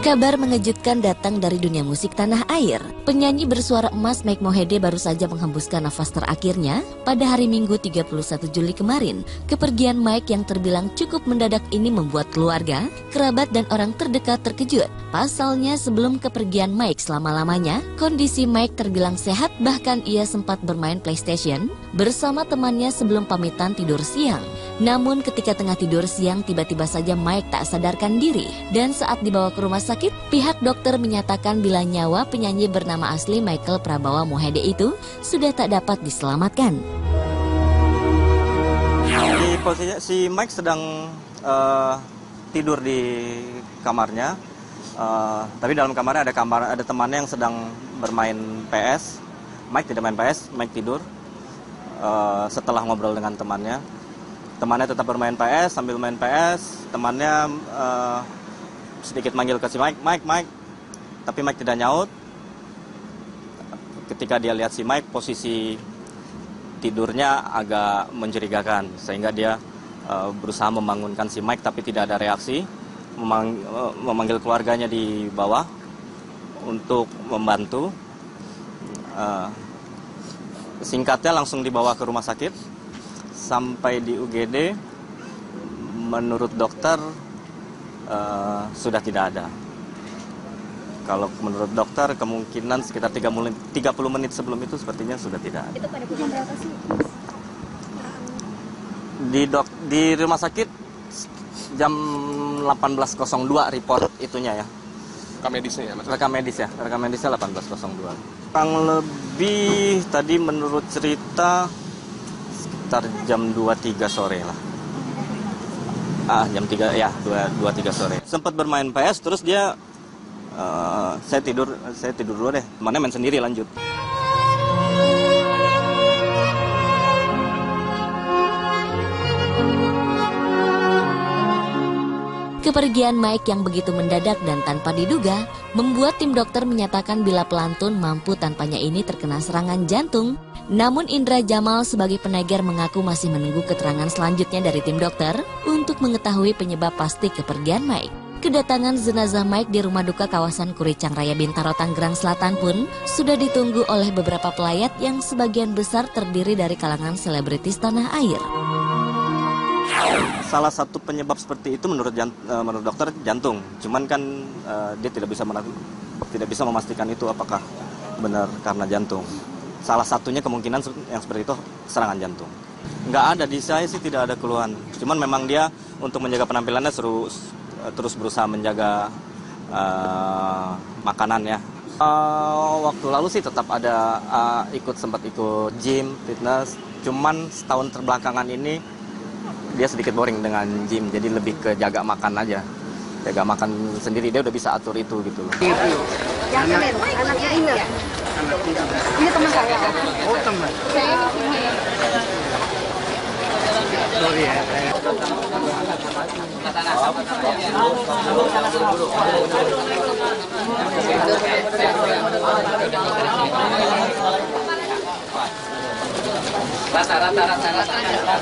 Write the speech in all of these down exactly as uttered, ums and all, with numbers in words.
Kabar mengejutkan datang dari dunia musik tanah air. Penyanyi bersuara emas Mike Mohede baru saja menghembuskan nafas terakhirnya pada hari Minggu tiga puluh satu Juli kemarin. Kepergian Mike yang terbilang cukup mendadak ini membuat keluarga, kerabat dan orang terdekat terkejut. Pasalnya sebelum kepergian Mike selama-lamanya, kondisi Mike terbilang sehat, bahkan ia sempat bermain PlayStation bersama temannya sebelum pamitan tidur siang. Namun ketika tengah tidur siang, tiba-tiba saja Mike tak sadarkan diri. Dan saat dibawa ke rumah sakit, pihak dokter menyatakan bila nyawa penyanyi bernama asli Michael Prabawa Mohede itu sudah tak dapat diselamatkan. Di posisinya si Mike sedang uh, tidur di kamarnya, uh, tapi dalam kamarnya ada kamar ada temannya yang sedang bermain P S. Mike tidak main P S, Mike tidur. Uh, setelah ngobrol dengan temannya, temannya tetap bermain P S. Sambil main P S, temannya uh, sedikit manggil ke si Mike, Mike, Mike, tapi Mike tidak nyaut. Ketika dia lihat si Mike, posisi tidurnya agak mencurigakan, sehingga dia uh, berusaha membangunkan si Mike, tapi tidak ada reaksi. Memang, uh, memanggil keluarganya di bawah untuk membantu. Uh, singkatnya langsung dibawa ke rumah sakit. Sampai di U G D, menurut dokter Uh, sudah tidak ada. Kalau menurut dokter kemungkinan sekitar tiga puluh menit sebelum itu sepertinya sudah tidak ada. Itu pada pukul berapa sih? Di dok di rumah sakit jam delapan belas nol dua report itunya ya. Rekam medisnya ya, Mas? Rekam medis ya, rekam medisnya delapan belas nol dua. Kurang lebih tadi menurut cerita sekitar jam dua tiga sore lah. Ah, jam tiga ya, dua tiga sore. Sempat bermain P S, terus dia uh, saya tidur, saya tidur dulu deh. Temannya main sendiri lanjut. Kepergian Mike yang begitu mendadak dan tanpa diduga membuat tim dokter menyatakan bila pelantun mampu tanpanya ini terkena serangan jantung. Namun Indra Jamal sebagai penegar mengaku masih menunggu keterangan selanjutnya dari tim dokter untuk mengetahui penyebab pasti kepergian Mike. Kedatangan jenazah Mike di rumah duka kawasan Kuricang Raya Bintaro, Tangerang Selatan pun sudah ditunggu oleh beberapa pelayat yang sebagian besar terdiri dari kalangan selebritis tanah air. Salah satu penyebab seperti itu menurut jant, menurut dokter jantung. Cuman kan uh, dia tidak bisa tidak bisa memastikan itu apakah benar karena jantung. Salah satunya kemungkinan yang seperti itu serangan jantung. Nggak ada, di saya sih tidak ada keluhan. Cuman memang dia untuk menjaga penampilannya terus terus berusaha menjaga uh, makanan ya. Uh, waktu lalu sih tetap ada uh, ikut sempat ikut gym, fitness. Cuman setahun terbelakangan ini dia sedikit boring dengan gym, jadi lebih ke jaga makan aja. Jaga makan sendiri, dia udah bisa atur itu gitu loh. Yang ini, anaknya ini. Ini teman saya. Oh, teman. Saya ini. Oh iya. Rata rata rata rata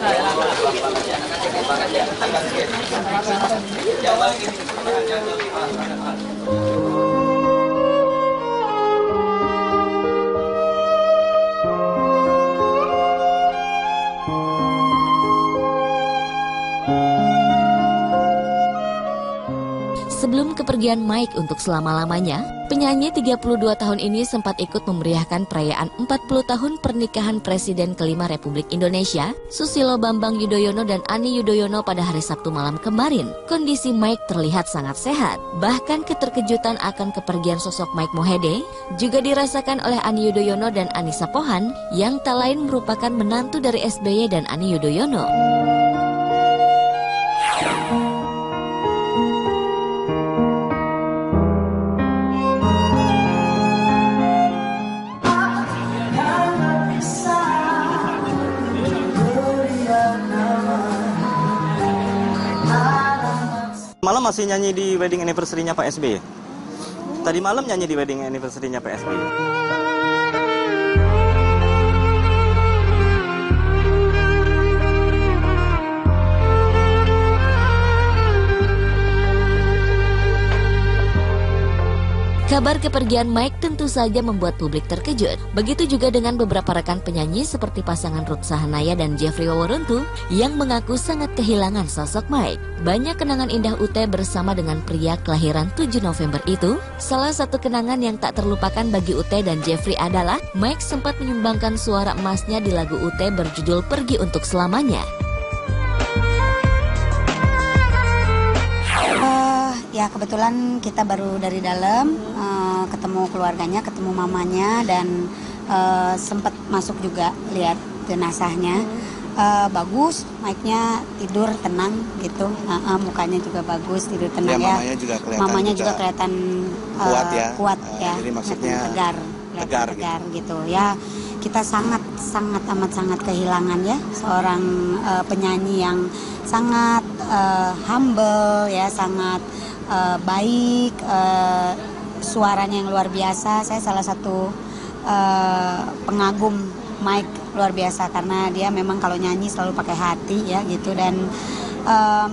Sebelum kepergian Mike untuk selama-lamanya, penyanyi tiga puluh dua tahun ini sempat ikut memeriahkan perayaan empat puluh tahun pernikahan Presiden kelima Republik Indonesia, Susilo Bambang Yudhoyono dan Ani Yudhoyono pada hari Sabtu malam kemarin. Kondisi Mike terlihat sangat sehat. Bahkan keterkejutan akan kepergian sosok Mike Mohede juga dirasakan oleh Ani Yudhoyono dan Anissa Pohan yang tak lain merupakan menantu dari S B Y dan Ani Yudhoyono. Malam masih nyanyi di wedding anniversary-nya Pak S B Y. Tadi malam nyanyi di wedding anniversary-nya Pak S B Y. Kabar kepergian Mike tentu saja membuat publik terkejut. Begitu juga dengan beberapa rekan penyanyi seperti pasangan Ruth Sahanaya dan Jeffrey Waworuntu yang mengaku sangat kehilangan sosok Mike. Banyak kenangan indah U T bersama dengan pria kelahiran tujuh November itu. Salah satu kenangan yang tak terlupakan bagi U T dan Jeffrey adalah Mike sempat menyumbangkan suara emasnya di lagu U T berjudul Pergi Untuk Selamanya. Ya kebetulan kita baru dari dalam uh, ketemu keluarganya, ketemu mamanya dan uh, sempat masuk juga lihat jenazahnya. Uh, bagus, Mike-nya tidur tenang gitu, uh, uh, mukanya juga bagus tidur tenang ya. Mamanya juga kelihatan, mamanya juga juga kelihatan uh, kuat ya, kuat uh, ya, jadi maksudnya tegar, tegar, tegar gitu. gitu ya. Kita sangat sangat amat sangat kehilangan ya seorang uh, penyanyi yang sangat uh, humble ya, sangat Uh, baik, uh, suaranya yang luar biasa. Saya salah satu uh, pengagum Mike luar biasa karena dia memang kalau nyanyi selalu pakai hati ya gitu dan um,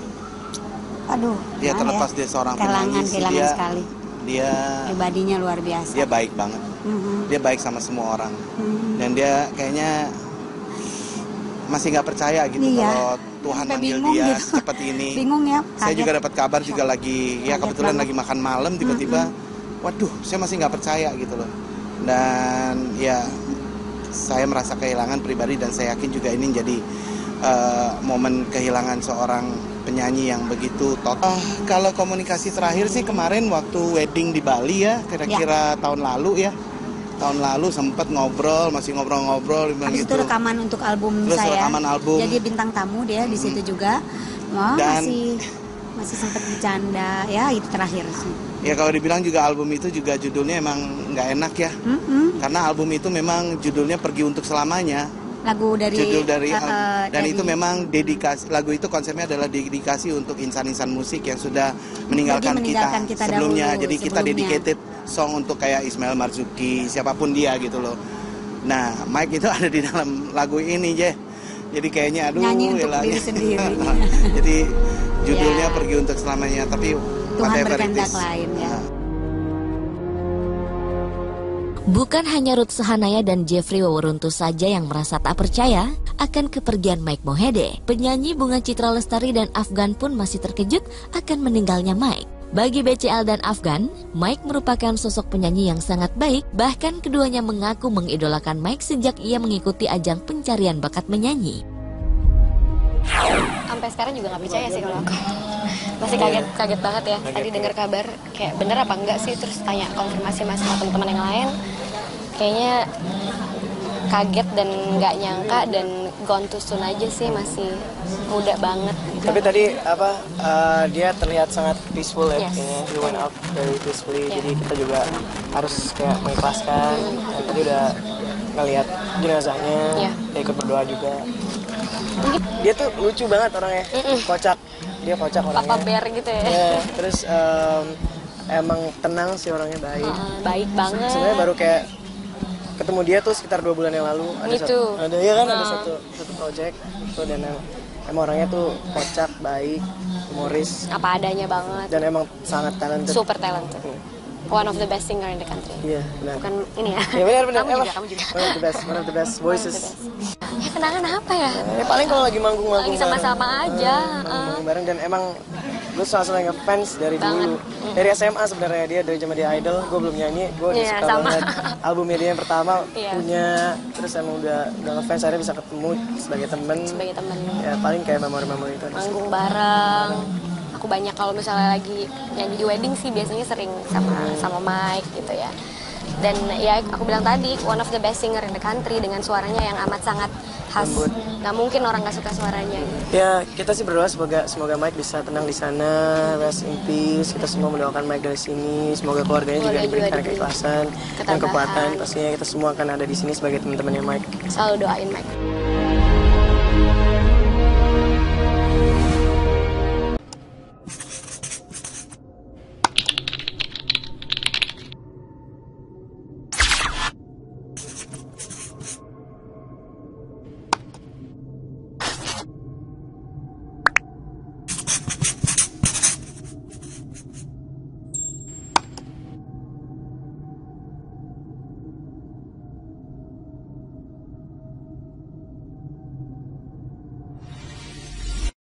aduh dia terlepas ya, dia seorang kehilangan, penyanyi kehilangan dia, sekali. Dia pribadinya luar biasa. Dia baik banget. Mm-hmm. Dia baik sama semua orang. Mm-hmm. Dan dia kayaknya masih nggak percaya gitu iya. kalau Tuhan manggil dia gitu. Secepat ini. Bingung ya. Kaget. Saya juga dapat kabar juga lagi ya kaget kebetulan banget. Lagi makan malam tiba-tiba, mm-hmm. waduh, saya masih nggak percaya gitu loh. Dan ya saya merasa kehilangan pribadi dan saya yakin juga ini jadi uh, momen kehilangan seorang penyanyi yang begitu total. Uh, kalau komunikasi terakhir sih kemarin waktu wedding di Bali ya, kira-kira ya. tahun lalu ya. Tahun lalu sempat ngobrol, masih ngobrol-ngobrol Habis gitu. Itu rekaman untuk album Terus saya. rekaman album. Jadi bintang tamu dia di situ hmm. juga. Wah, Dan, masih masih sempat bercanda ya, itu terakhir sih. Ya kalau dibilang juga album itu juga judulnya emang nggak enak ya. Mm-hmm. Karena album itu memang judulnya Pergi Untuk Selamanya. Lagu dari judul dari uh, uh, dan dari, itu memang dedikasi, lagu itu konsepnya adalah dedikasi untuk insan-insan musik yang sudah meninggalkan, meninggalkan kita, kita sebelumnya. Dahulu, jadi kita sebelumnya. dedicated song untuk kayak Ismail Marzuki, siapapun dia gitu loh. Nah, Mike itu ada di dalam lagu ini, Je. Jadi kayaknya aduh nyanyi untuk elanya. diri sendiri. Jadi judulnya ya. Pergi Untuk Selamanya, tapi Tuhan berkehendak lain ya. Uh. Bukan hanya Ruth Sahanaya dan Jeffrey Waworuntu saja yang merasa tak percaya akan kepergian Mike Mohede. Penyanyi Bunga Citra Lestari dan Afgan pun masih terkejut akan meninggalnya Mike. Bagi B C L dan Afgan, Mike merupakan sosok penyanyi yang sangat baik. Bahkan keduanya mengaku mengidolakan Mike sejak ia mengikuti ajang pencarian bakat menyanyi. Sampai sekarang juga nggak percaya sih kalau aku. Masih kaget kaget banget ya. Tadi dengar kabar kayak bener apa enggak sih, terus tanya konfirmasi sama teman-teman yang lain. Kayaknya kaget dan nggak nyangka dan gone too soon aja sih, masih muda banget gitu. Tapi tadi apa uh, dia terlihat sangat peaceful ya, yes. kayaknya he went out very peacefully. Yeah. Jadi kita juga harus kayak mengikhlaskan. Mm. Dan tadi udah ngelihat jenazahnya, yeah. dia ikut berdoa juga. Dia tuh lucu banget orangnya, Mm-mm. kocak. Dia kocak orangnya. Papa bear gitu ya. Yeah. Terus um, emang tenang sih orangnya, baik. Uh, baik banget. Sebenarnya baru kayak ketemu dia tuh sekitar dua bulan yang lalu. Ada Me satu, too. ada ya kan, uh. ada satu satu project itu dan emang orangnya tuh kocak, baik, humoris. Apa adanya banget. Dan emang sangat talented. Super talented. Hmm. One of the best singer in the country. Iya, benar. Bukan ini ya. Iya benar benar. Kamu juga, kamu juga. One of the best, one of the best voices. Ya kenangan apa ya? Ya paling kalau lagi manggung-manggung lagi sama-sama bareng. aja. Uh, manggung bareng dan emang gue selalu ngefans dari banget. dulu. Dari S M A sebenarnya, dia dari zaman dia Idol, gue belum nyanyi, gue udah yeah, suka sama. banget. Albumnya dia yang pertama yeah. punya, terus emang udah udah ngefans, akhirnya bisa ketemu sebagai temen. Sebagai temen. Ya paling kayak memori-memori itu. Manggung bareng. Aku banyak kalau misalnya lagi nyanyi di wedding sih biasanya sering sama hmm. sama Mike gitu ya. Dan ya aku bilang tadi, one of the best singer in the country dengan suaranya yang amat sangat khas. Nggak mungkin orang nggak suka suaranya. Gitu. Ya kita sih berdoa semoga semoga Mike bisa tenang di sana, rest in peace. Kita semua mendoakan Mike dari sini. Semoga keluarganya juga diberikan keikhlasan dan kekuatan. Pastinya kita semua akan ada di sini sebagai teman-temannya Mike. Selalu doain Mike.